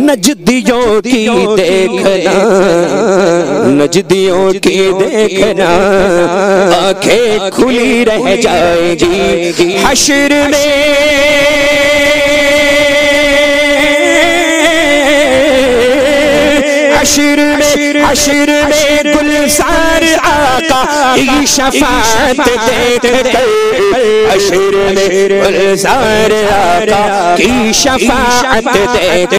नजदियों की देखना, नजदियों की देखना, आंखें खुली रह जाएगी हश्र में। हश्र में गुलजार आका की शफाअत देख कर, हश्र में गुलजार आका की शफाअत देख